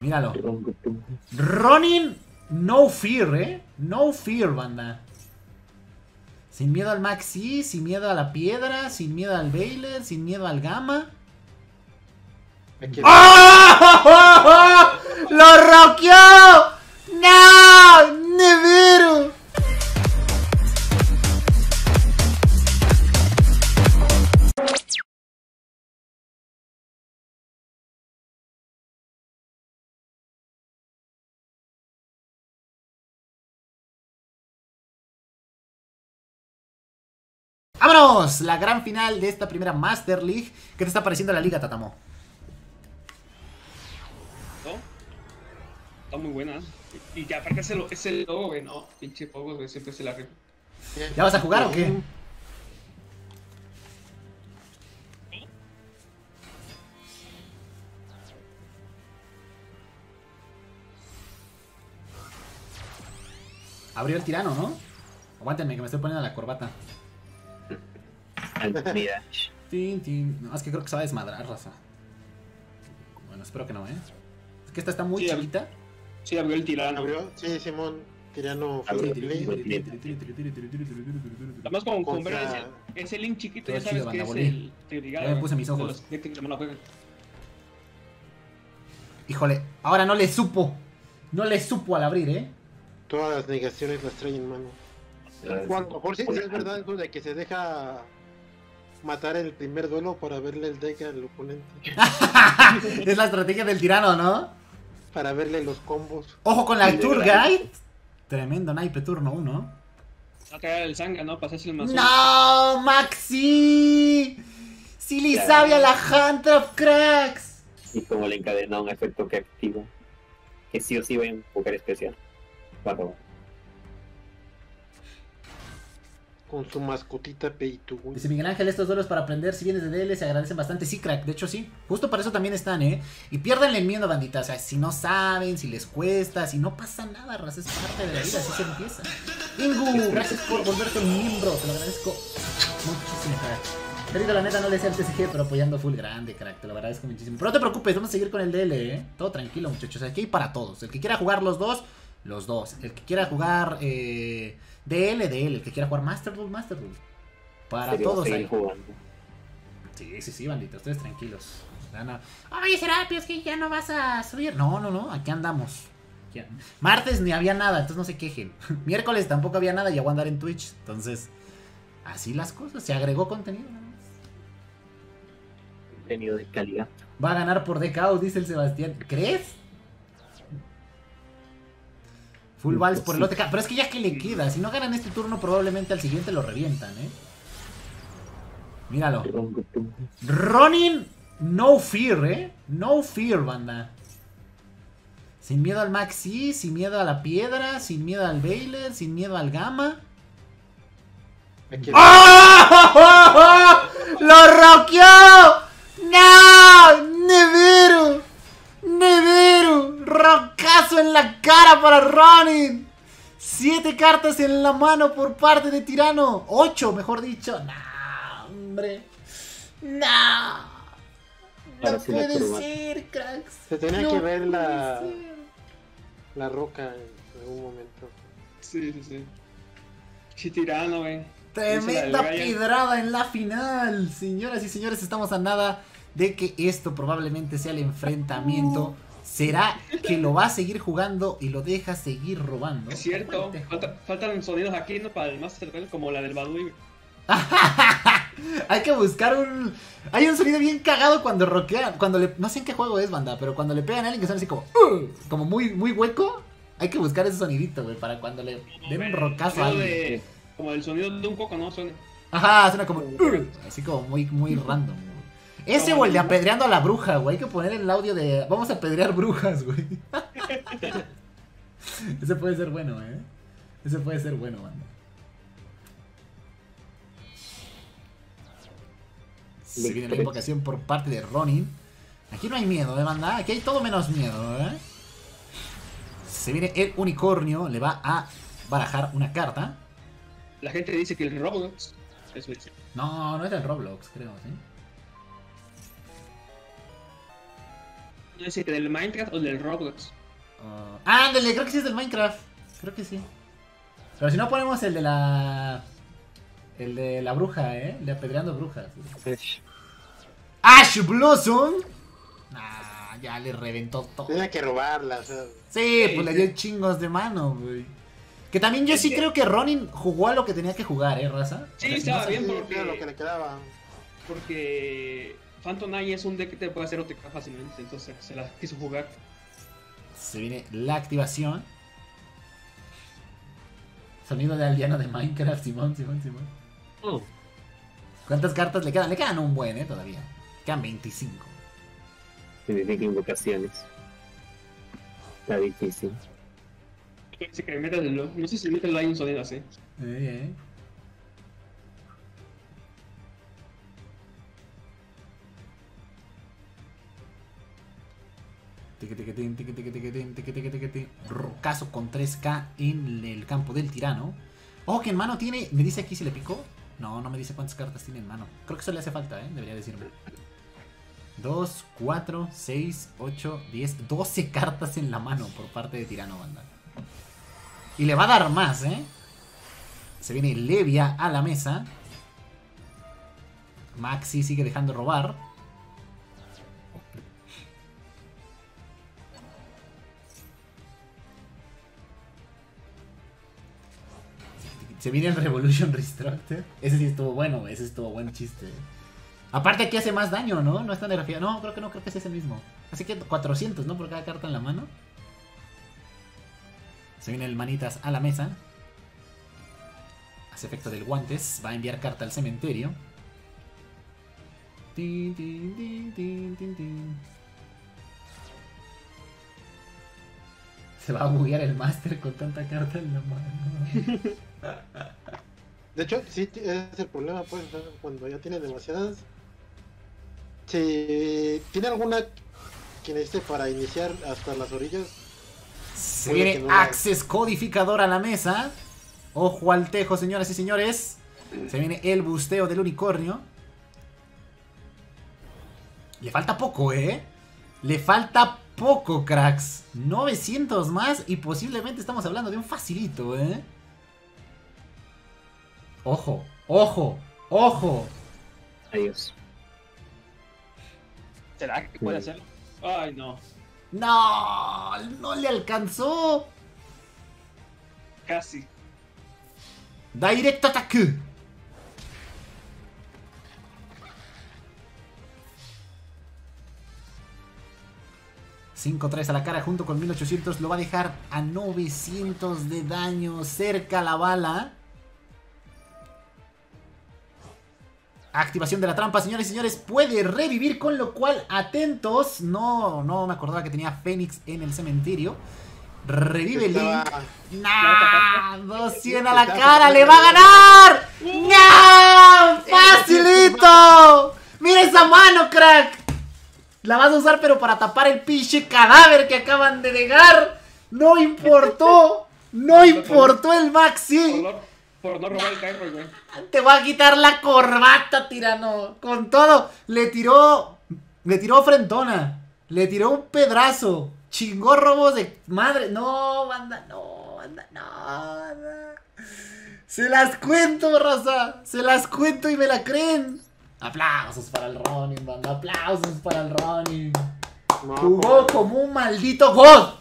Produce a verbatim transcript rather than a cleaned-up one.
Míralo. Ronin, no fear, eh. No fear, banda. Sin miedo al Maxi, sin miedo a la piedra, sin miedo al Baylor, sin miedo al Gamma. ¡Oh! ¡Lo rockeó! ¡No! ¡Nevero! ¡Vámonos! La gran final de esta primera Master League. ¿Qué te está pareciendo la liga, Tatamo? ¿No? Está muy buena. Y ya aparte ese, ese logo, güey, no. Pinche juego, güey, siempre se la rifa. ¿Ya vas a jugar o qué? Abrió el tirano, ¿no? Aguántenme que me estoy poniendo la corbata. Tin, tin. No, es que creo que se va a desmadrar, raza. Bueno, espero que no, ¿eh? Es que esta está muy Sí, chiquita. Sí, abrió el tirano. ¿Abrió? Sí, Simón. Tirano. Además, como Contra- comprar ese, ese link chiquito, Todo ya sabes chido, que banda, es volví. el triggerado. Ya me puse mis ojos. de los que no lo juegan. Híjole, ahora no le supo. No le supo al abrir, ¿eh? Todas las negaciones las trae en mano. Cuando, por si sí, es verdad eso de que se deja matar el primer duelo para verle el deck al oponente. Es la estrategia del tirano, ¿no? Para verle los combos. Ojo con la Sí, Tour de verdad. Guide. Tremendo naipe turno uno. Va a caer el sangre, ¿no? Pasarse el mazón. ¡No, Maxi! ¡Si le Ya. sabe a la Hunter of Cracks! Y como le encadena un efecto que activa, que sí o sí va a invocar especial. Cuando Con su mascotita Pay to Win. Dice Miguel Ángel, estos duelos para aprender, si vienes de D L, se agradecen bastante. Sí, crack, de hecho sí. Justo para eso también están, ¿eh? Y piérdanle el miedo, bandita. O sea, si no saben, si les cuesta, si no pasa nada, raza, es parte de la vida, así se empieza. Ingu, gracias por volverte un miembro, te lo agradezco muchísimo, crack. Perito, la neta no le sé al T C G, pero apoyando full grande, crack, te lo agradezco muchísimo. Pero no te preocupes, vamos a seguir con el D L, ¿eh? Todo tranquilo, muchachos. Aquí hay para todos. El que quiera jugar los dos, los dos. El que quiera jugar eh, D L, D L. El que quiera jugar Master Duel, Master Duel. Para sería todos seguir ahí. jugando. Sí, sí, sí, bandita, ustedes tranquilos. Ya no- Oye, Serapio, es que ya no vas a subir. No, no, no, aquí andamos. Aquí and- Martes ni había nada, entonces no se quejen. Miércoles tampoco había nada y ya voy a andar en Twitch. Entonces, así las cosas. Se agregó contenido nada más. Contenido de calidad. Va a ganar por D K O, dice el Sebastián. ¿Crees? Full vals por el O T K. Pero es que ya que le queda. Si no ganan este turno, probablemente al siguiente lo revientan, ¿eh? Míralo. Ronin, no fear, ¿eh? No fear, banda. Sin miedo al Maxi, sin miedo a la piedra, sin miedo al Baylor, sin miedo al Gamma. Aquí ¡Oh! ¡Lo rockeó! ¡No! ¡Nevero! ¡Nevero! ¡Rocazo en la cara para Ronin! Siete cartas en la mano por parte de Tirano. Ocho, mejor dicho. ¡No, hombre! ¡No! No Ahora sí la puede curva. ser, cracks. Se tenía No que ver puede la, ser. la roca en algún momento. Sí, sí, sí. Sí, tirano, güey. Tremenda Dice la pedrada en la final. Señoras y señores, estamos a nada de que esto probablemente sea el enfrentamiento. ¿Será que lo va a seguir jugando y lo deja seguir robando? Es cierto. Falta, faltan sonidos aquí, ¿no? Para el Master Duel, como la del Badui. Hay que buscar un... Hay un sonido bien cagado cuando rockean. Cuando le... No sé en qué juego es, banda, pero cuando le pegan a alguien que suena así como... "Uh", como muy, muy hueco. Hay que buscar ese sonidito, güey, para cuando le den un rocazo a Sonido alguien. de, como el sonido de un coco, ¿no? Suena. Ajá, suena como... "Uh", así como muy, muy random, güey. Ese o el de apedreando a la bruja, güey. Hay que poner el audio de... Vamos a apedrear brujas, güey. Ese puede ser bueno, eh. Ese puede ser bueno, banda. Se viene la invocación por parte de Ronin. Aquí no hay miedo, ¿eh, banda? Aquí hay todo menos miedo, ¿eh? Se viene el unicornio. Le va a barajar una carta. La gente dice que el Roblox es el... No, no es del Roblox, creo, ¿sí? No sé, del Minecraft o del Roblox. Uh, ah, ándale, creo que sí es del Minecraft. Creo que sí. Pero si no ponemos el de la... El de la bruja, ¿eh? El de apedreando brujas. ¡Ash Blossom! Nah, ya le reventó todo. Tenía que robarla, o sea. Sí, pues le dio chingos de mano, güey. Que también yo sí creo que Ronin jugó a lo que tenía que jugar, ¿eh, raza? Sí, O sea, si estaba no, bien Sí, porque... era lo que le quedaba. Porque Phantom Knight es un deck que te puede hacer O T K fácilmente, entonces se la quiso jugar. Se viene la activación. Sonido de aldeano de Minecraft, Simón, Simón, Simón. Oh, ¿Cuántas cartas le quedan? Le quedan un buen, ¿eh? Todavía. Quedan veinticinco. significa invocaciones. Está difícil. Dice que metas el, no sé si mete el Lion Sonido así. Eh, eh. Tiqui, tiqui, tin, tiqui, tiqui, tiqui, tin, tiqui, tiqui, tiqui, tin. Rocazo con tres K en el campo del tirano. Ojo que en mano tiene... ¿Me dice aquí si le picó? No, no me dice cuántas cartas tiene en mano. Creo que eso le hace falta, ¿eh? Debería decirme. dos, cuatro, seis, ocho, diez, doce cartas en la mano por parte de tirano, banda. Y le va a dar más, ¿eh? Se viene Levia a la mesa. Maxi sigue dejando robar. Se viene el Revolution Restructed. Ese sí estuvo bueno, ese estuvo buen chiste. Aparte aquí hace más daño, ¿no? No está nerfeado. No, creo que no, creo que es el mismo. Así que cuatrocientos, ¿no? Por cada carta en la mano. Se viene el Manitas a la mesa. Hace efecto del guantes. Va a enviar carta al cementerio. Tin, tin, tin, tin, tin, tin. Se va a buguear el Master con tanta carta en la mano. De hecho, sí, es el problema, pues, cuando ya tiene demasiadas. Si tiene alguna que necesite para iniciar hasta las orillas. Se puede viene que no la- Access Codificador a la mesa. Ojo al tejo, señoras y señores. Se viene el busteo del unicornio. Le falta poco, ¿eh? Le falta poco, cracks. novecientos más y posiblemente estamos hablando de un facilito, ¿eh? Ojo, ojo, ojo. Adiós. ¿Será que puede Mm. hacerlo? Ay, no. No, no le alcanzó. Casi. Direct Attack. cinco tres a la cara junto con mil ochocientos. Lo va a dejar a novecientos de daño. Cerca la bala. Activación de la trampa, señores y señores. Puede revivir, con lo cual, atentos. No, no me acordaba que tenía Fénix en el cementerio. Revive Link. Estaba- ¡Nah! doscientos a la cara. ¡Le va a ganar! ¡No! ¡Facilito! ¡Mira esa mano, crack! La vas a usar pero para tapar el pinche cadáver que acaban de dejar. No importó. No importó el Por Maxi. no, por no robar el Cairo, güey. Te va a quitar la corbata, tirano. Con todo. Le tiró. Le tiró frentona. Le tiró un pedrazo. Chingó robos de madre. No, banda, no, banda, no, banda. Se las cuento, raza. Se las cuento y me la creen. Aplausos para el Ronin, banda. Aplausos para el Ronin. No, Jugó como un maldito God.